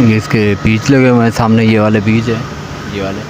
ये इसके बीज लगे हुए हैं, सामने ये वाले बीज है, ये वाले।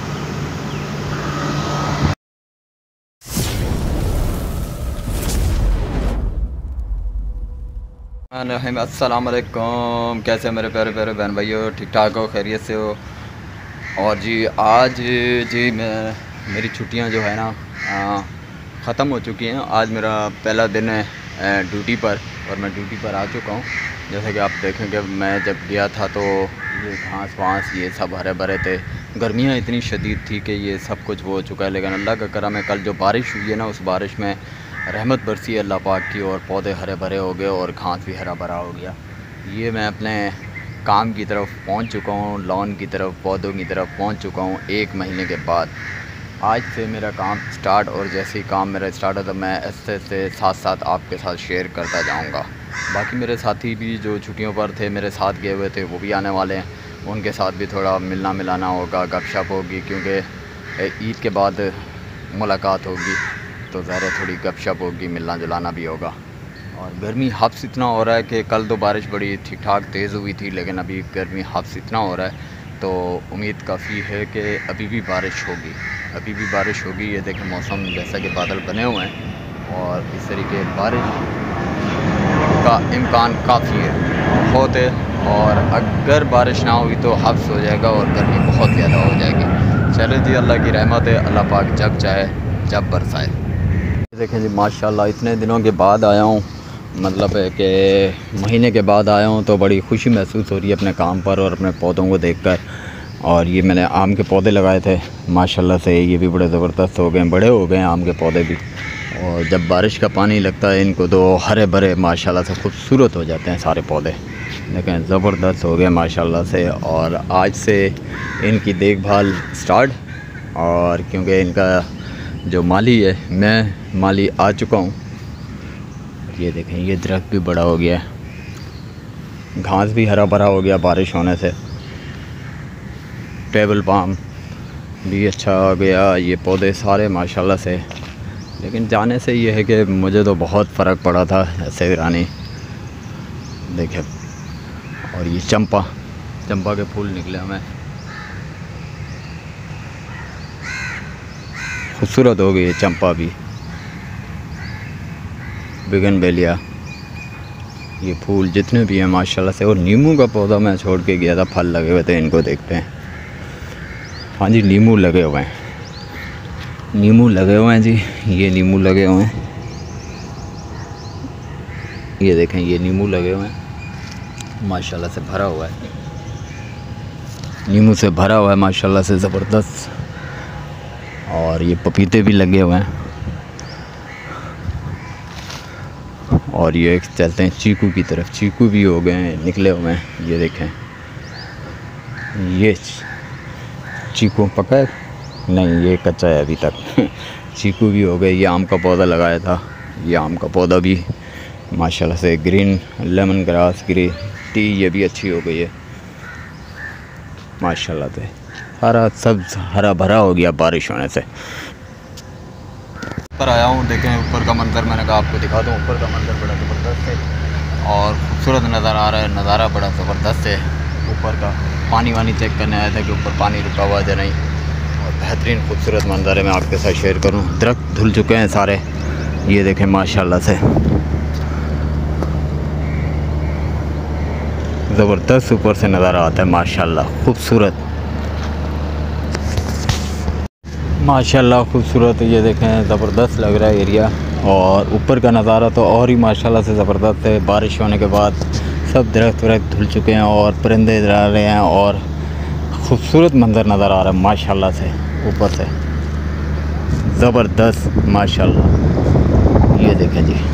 अस्सलामुअलैकुम, कैसे मेरे प्यारे प्यारे बहन भाइयों, ठीक ठाक हो, खैरियत से हो। और जी आज जी मेरी छुट्टियां जो है ना ख़त्म हो चुकी हैं। आज मेरा पहला दिन है ड्यूटी पर और मैं ड्यूटी पर आ चुका हूँ। जैसे कि आप देखेंगे मैं जब गया था तो ये घास वास ये सब हरे भरे थे। गर्मियाँ इतनी शदीद थी कि ये सब कुछ वो हो चुका है, लेकिन अल्लाह का करम है, कल जो बारिश हुई है ना उस बारिश में रहमत बरसी है अल्लाह पाक की, और पौधे हरे भरे हो गए और घास भी हरा भरा हो गया। ये मैं अपने काम की तरफ पहुंच चुका हूं, लॉन की तरफ, पौधों की तरफ पहुंच चुका हूं 1 महीने के बाद। आज से मेरा काम स्टार्ट, और जैसे ही काम मेरा स्टार्ट होता मैं ऐसे से साथ साथ आपके साथ शेयर करता जाऊंगा। बाकी मेरे साथी भी जो छुट्टियों पर थे, मेरे साथ गए हुए थे, वो भी आने वाले हैं। उनके साथ भी थोड़ा मिलना मिलाना होगा, गपशप होगी, क्योंकि ईद के बाद मुलाकात होगी तो ज़रा थोड़ी गपशप होगी, मिलना जुलाना भी होगा। और गर्मी हफ्स इतना हो रहा है कि कल तो बारिश बड़ी ठीक ठाक तेज़ हुई थी, लेकिन अभी गर्मी हफ्स इतना हो रहा है तो उम्मीद काफ़ी है कि अभी भी बारिश होगी, अभी भी बारिश होगी। ये देखें मौसम जैसा कि बादल बने हुए हैं और इस तरीके बारिश का इम्कान काफ़ी है, बहुत है। और अगर बारिश ना हुई तो हफ्स हो जाएगा और गर्मी बहुत ज़्यादा हो जाएगी। चले जी, अल्लाह की रहमत है, अल्लाह पाक जब चाहे जब बरसाए। देखें जी माशाल्लाह इतने दिनों के बाद आया हूँ, मतलब है कि महीने के बाद आया हूँ तो बड़ी खुशी महसूस हो रही है अपने काम पर और अपने पौधों को देखकर। और ये मैंने आम के पौधे लगाए थे माशाल्लाह से, ये भी बड़े ज़बरदस्त हो गए, बड़े हो गए हैं आम के पौधे भी। और जब बारिश का पानी लगता है इनको तो हरे भरे माशाल्लाह से खूबसूरत हो जाते हैं सारे पौधे। लेकिन ज़बरदस्त हो गए माशाल्लाह से। और आज से इनकी देखभाल स्टार्ट, और क्योंकि इनका जो माली है, मैं माली आ चुका हूँ। ये देखें ये दरख्त भी बड़ा हो गया है, घास भी हरा भरा हो गया बारिश होने से। टेबल पाम भी अच्छा हो गया, ये पौधे सारे माशाल्लाह से। लेकिन जाने से ये है कि मुझे तो बहुत फ़र्क पड़ा था ऐसे वीरानी देखें। और ये चंपा के फूल निकले हमें, खूबसूरत हो गई है चंपा भी, बिगनवेलिया, ये फूल जितने भी हैं माशाल्लाह से। और नींबू का पौधा मैं छोड़ के गया था, फल लगे हुए थे, इनको देखते हैं। हाँ जी नींबू लगे हुए हैं, नींबू लगे हुए हैं जी, ये नींबू लगे हुए हैं, ये देखें ये नींबू लगे हुए हैं माशाल्लाह से, भरा हुआ है, नींबू से भरा हुआ है माशाल्लाह से, ज़बरदस्त। और ये पपीते भी लगे हुए हैं। और ये चलते हैं चीकू की तरफ, चीकू भी हो गए हैं, निकले हुए हैं, ये देखें ये चीकू पका है, नहीं ये कच्चा है अभी तक। चीकू भी हो गए। ये आम का पौधा लगाया था, ये आम का पौधा भी माशाल्लाह से, green lemon grass, green tea, ये भी अच्छी हो गई है माशाल्लाह से। सारा सब हरा भरा हो गया बारिश होने से। ऊपर आया हूँ, देखें ऊपर का मंज़र, मैंने कहा आपको दिखा दूँ। ऊपर का मंज़र बड़ा ज़बरदस्त है और खूबसूरत नज़र आ रहा है, नज़ारा बड़ा ज़बरदस्त है। ऊपर का पानी वानी चेक करने आया था कि ऊपर पानी रुका हुआ है नहीं, और बेहतरीन खूबसूरत मंज़र है, मैं आपके साथ शेयर करूँ। दरख्त धुल चुके हैं सारे, ये देखें माशाल्लाह से, ज़बरदस्त ऊपर से नज़ारा आता है माशाल्लाह, खूबसूरत माशाल्लाह खूबसूरत। ये देखें ज़बरदस्त लग रहा है एरिया, और ऊपर का नज़ारा तो और ही माशाल्लाह से ज़बरदस्त है। बारिश होने के बाद सब दरख्त वरख्त धुल चुके हैं और परिंदे इधर आ रहे हैं और खूबसूरत मंज़र नज़र आ रहा है माशाल्लाह से, ऊपर से ज़बरदस्त माशाल्लाह। ये देखें जी,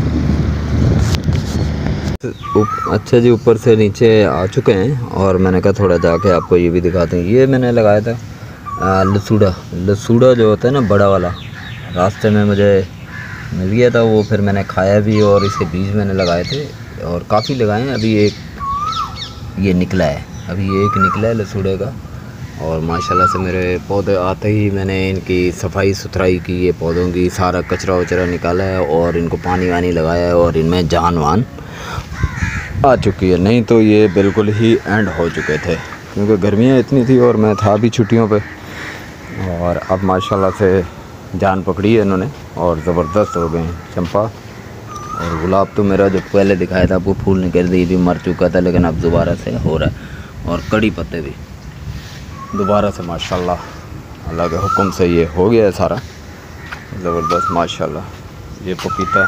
अच्छा जी ऊपर से नीचे आ चुके हैं और मैंने कहा थोड़ा जाके आपको ये भी दिखाते हैं। ये मैंने लगाया था लसूड़ा जो होता है ना बड़ा वाला, रास्ते में मुझे मिल गया था वो, फिर मैंने खाया भी और इसके बीज मैंने लगाए थे और काफ़ी लगाए हैं। अभी एक ये निकला है, अभी एक निकला है लसूड़े का, और माशाल्लाह से मेरे पौधे आते ही मैंने इनकी सफाई सुथराई की, ये पौधों की सारा कचरा वचरा निकाला है और इनको पानी वानी लगाया है और इनमें जान वान आ चुकी है, नहीं तो ये बिल्कुल ही एंड हो चुके थे। क्योंकि गर्मियाँ इतनी थी और मैं था भी छुट्टियों पे। और अब माशाल्लाह से जान पकड़ी है इन्होंने और ज़बरदस्त हो गए हैं। चंपा और गुलाब तो मेरा जो पहले दिखाया था आपको फूल निकल दी थी, मर चुका था, लेकिन अब दोबारा से हो रहा है। और कड़ी पत्ते भी दोबारा से माशाल्लाह अल्लाह के हुक्म से ये हो गया है सारा ज़बरदस्त माशाल्लाह। ये पपीता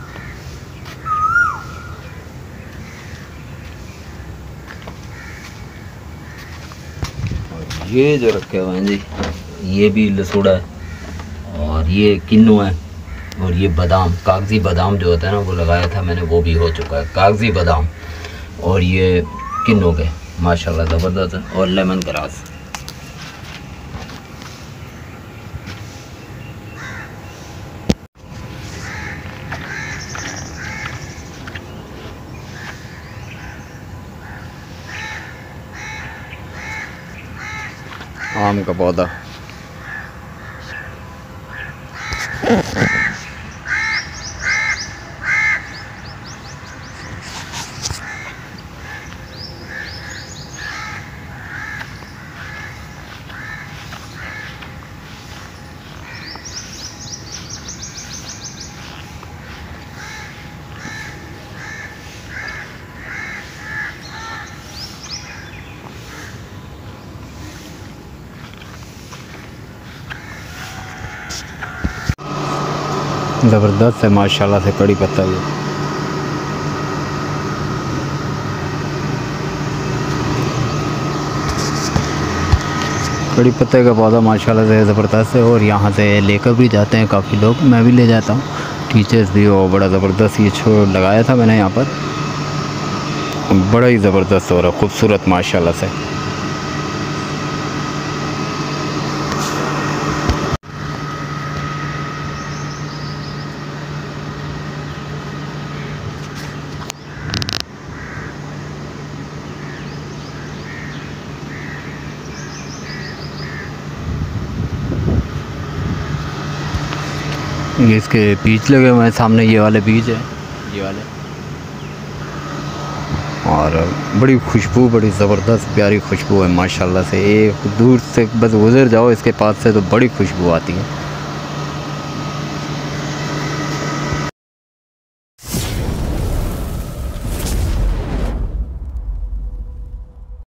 और ये जो रखे हुए हैं जी, ये भी लसूड़ा है और ये किन्नू है और ये बादाम, कागज़ी बादाम जो होता है ना वो लगाया था मैंने, वो भी हो चुका है कागज़ी बादाम। और ये किन्नू के माशाल्लाह ज़बरदस्त है। और लेमन ग्रास आम का पौधा ज़बरदस्त है माशाल्लाह से कड़ी पत्ता भी। कड़ी पत्ते का पौधा माशाल्लाह से ज़बरदस्त है और यहाँ से लेकर भी जाते हैं काफ़ी लोग, मैं भी ले जाता हूँ, टीचर्स भी। और बड़ा ज़बरदस्त ये छोड़ लगाया था मैंने यहाँ पर, बड़ा ही ज़बरदस्त हो रहा है, खूबसूरत माशाल्लाह से। ये इसके बीज लगे हुए हैं सामने, ये वाले बीज है, ये वाले। और बड़ी खुशबू, बड़ी ज़बरदस्त प्यारी खुशबू है माशाल्लाह से। एक दूर से बस गुज़र जाओ इसके पास से तो बड़ी खुशबू आती है।